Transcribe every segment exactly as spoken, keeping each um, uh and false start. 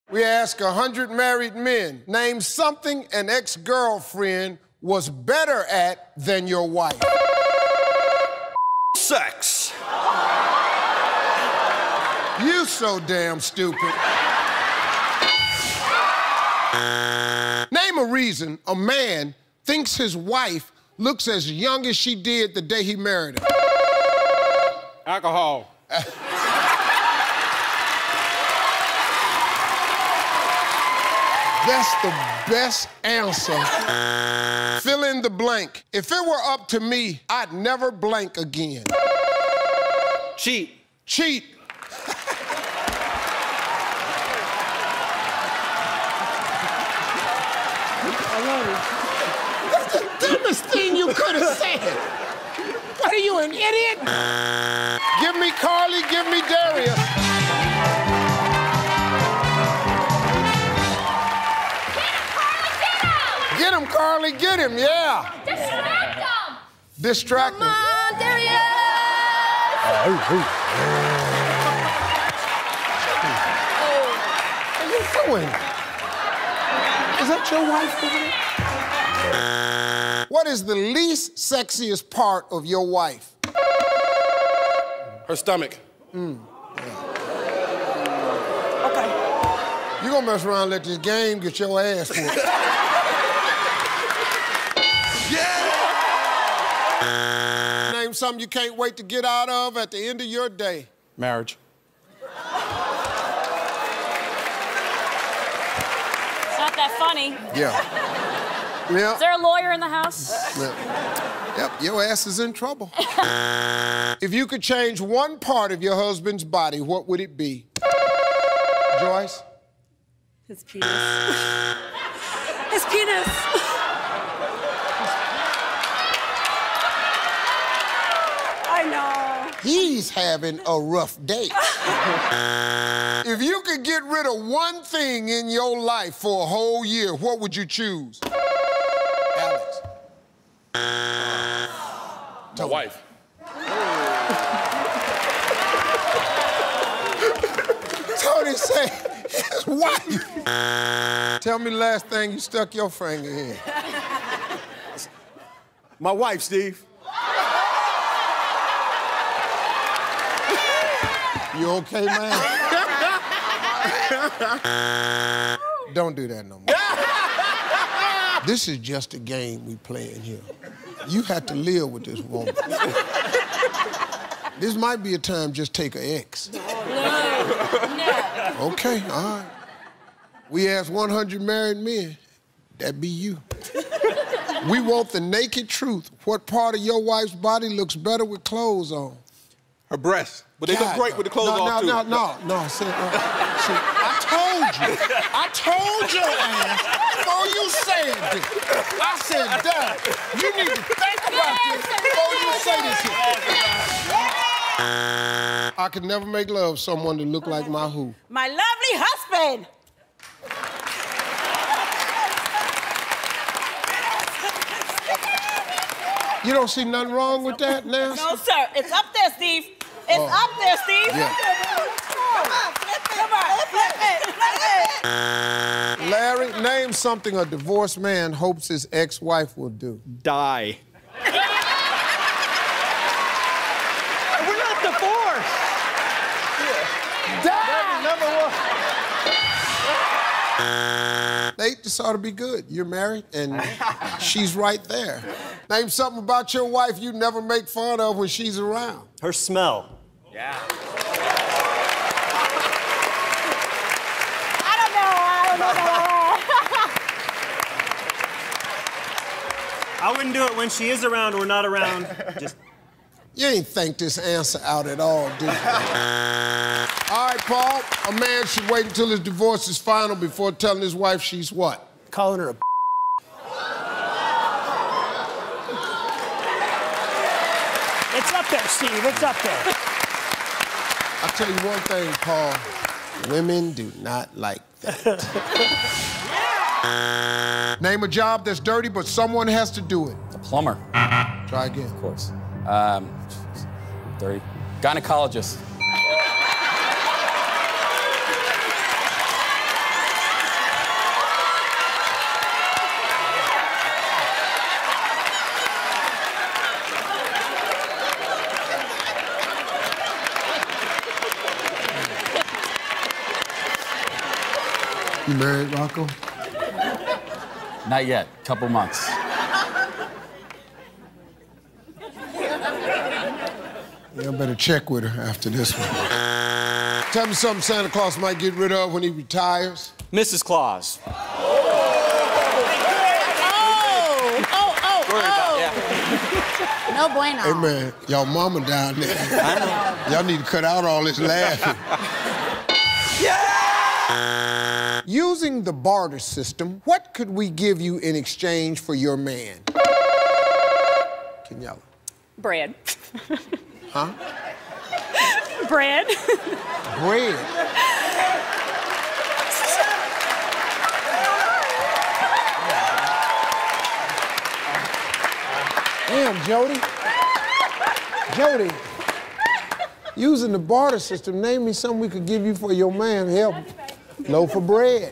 We ask a hundred married men, name something an ex-girlfriend was better at than your wife. Sex. You so damn stupid. Name a reason a man thinks his wife looks as young as she did the day he married her. Alcohol. That's the best answer. Fill in the blank. If it were up to me, I'd never blank again. Cheat. Cheat. I love it. That's the dumbest thing you could have said. What are you, an idiot? Give me Carly, give me Darius. Get him, Carly, get him, yeah. Distract him. Distract him. Come on, Darius. What are you doing? Is that your wife over there? What is the least sexiest part of your wife? Her stomach. Mm. Okay. You gonna mess around and let this game get your ass whooped. Name something you can't wait to get out of at the end of your day. Marriage. It's not that funny. Yeah. Yeah. Is there a lawyer in the house? Yep. Yep, your ass is in trouble. If you could change one part of your husband's body, what would it be? Joyce? His penis. His penis. I know. He's having a rough day. If you could get rid of one thing in your life for a whole year, what would you choose? Alex. My wife. Tony said his wife. Tell me the last thing you stuck your finger in. My wife, Steve. You okay, man? Don't do that no more. This is just a game we playing here. You have to live with this woman. This might be a time just take an ex. No. No. Okay, all right. We asked one hundred married men. That be you. We want the naked truth. What part of your wife's body looks better with clothes on? Her breasts. But they God, look great with the clothes no, off, no, too. No, no, no, see, uh, see, I told you. I told your ass before you said this. I said, Dad, you need to think about this before you say this shit. I could never make love to someone that looked like my who? My lovely husband. You don't see nothing wrong with that, Nancy? No, sir. It's up there, Steve. It's Oh. up there, Steve. Yeah. Come on, flip it. Come on, flip it, flip it. Larry, name something a divorced man hopes his ex-wife will do. Die. We're not divorced. Die! Number one. Nate, this ought to be good. You're married, and she's right there. Name something about your wife you never make fun of when she's around. Her smell. Yeah. I don't know. I don't know that. I wouldn't do it when she is around or not around. Just. You ain't think this answer out at all, did you? All right, Paul, a man should wait until his divorce is final before telling his wife she's what? Calling her a It's up there, Steve. It's up there. I'll tell you one thing, Paul. Women do not like that. Name a job that's dirty, but someone has to do it. A plumber. Try again. Of course. Um, dirty. Gynecologist. You married, Rocco? Not yet. Couple months. Yeah, I better check with her after this one. Tell me something Santa Claus might get rid of when he retires. Missus Claus. Oh, oh, oh, oh. No bueno. Hey, man, y'all mama down there. I know. Y'all need to cut out all this laughing. Yeah! Using the barter system, what could we give you in exchange for your man? Kenyella. Bread. Huh? Bread. Bread. Damn, Jody. Jody, using the barter system, name me something we could give you for your man. Help. Loaf of bread.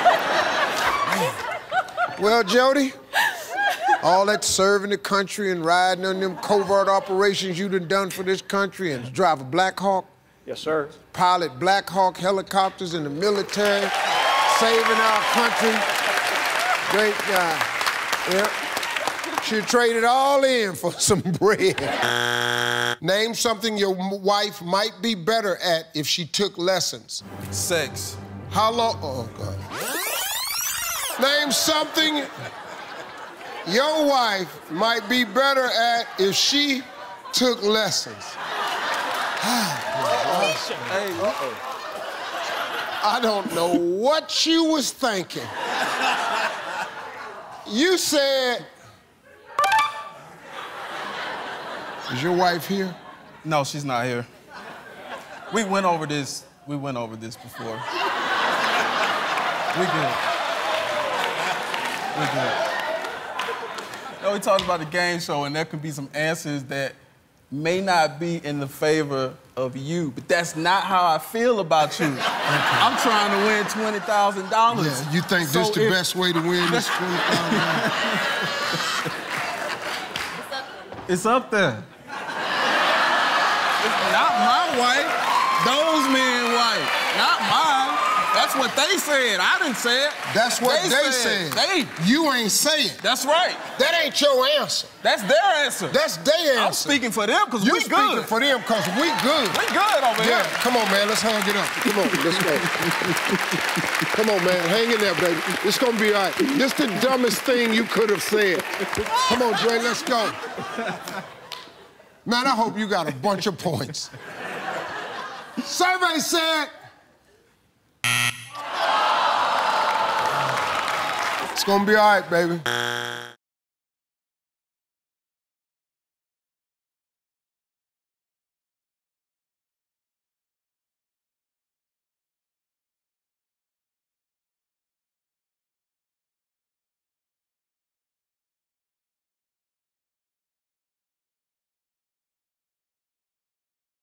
Well, Jody, all that serving the country and riding on them covert operations you done done for this country and drive a Black Hawk. Yes, sir. Pilot Black Hawk helicopters in the military, saving our country. Great guy. Yeah. Should trade it all in for some bread. Name something your wife might be better at if she took lessons. Sex. How long? Oh, God. Name something your wife might be better at if she took lessons. Hey, uh-oh. I don't know what you was thinking. You said... Is your wife here? No, she's not here. We went over this. We went over this before. We good. We good. No, we talked about the game show, and there could be some answers that may not be in the favor of you, but that's not how I feel about you. I'm trying to win twenty thousand dollars. Yeah, you think so this the if... best way to win this twenty thousand dollars? It's up there. It's not my wife. Those men's wife. Not mine. That's what they said. I didn't say it. That's what they, they said. said. They. You ain't saying. That's right. That ain't your answer. That's their answer. That's their answer. I'm speaking for them because we You good. speaking for them because we good. We good over Yeah, here. come on, man. Let's hang it up. Come on, let's go. Come on, man. Hang in there, baby. It's gonna be all right. This the dumbest thing you could have said. Come on, Dre, let's go. Man, I hope you got a bunch of points. Survey said... It's gonna be all right, baby.